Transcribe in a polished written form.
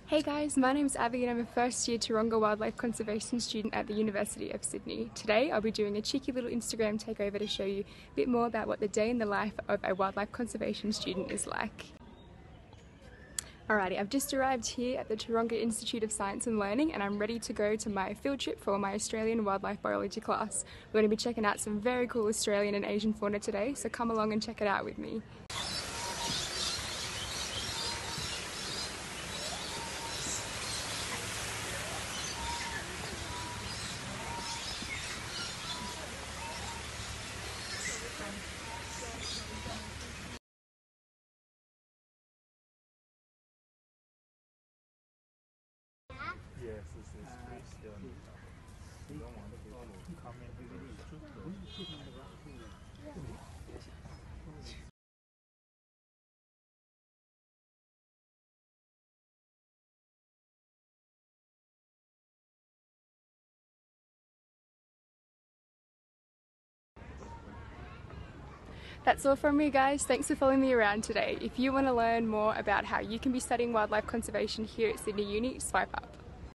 Hey guys, my name's Abbey and I'm a first year Taronga Wildlife Conservation student at the University of Sydney. Today I'll be doing a cheeky little Instagram takeover to show you a bit more about what the day in the life of a wildlife conservation student is like. Alrighty, I've just arrived here at the Taronga Institute of Science and Learning and I'm ready to go to my field trip for my Australian wildlife biology class. We're going to be checking out some very cool Australian and Asian fauna today, so come along and check it out with me. Yes, this is Christian. You don't want people to come into the truth. That's all from me guys, thanks for following me around today. If you want to learn more about how you can be studying wildlife conservation here at Sydney Uni, swipe up.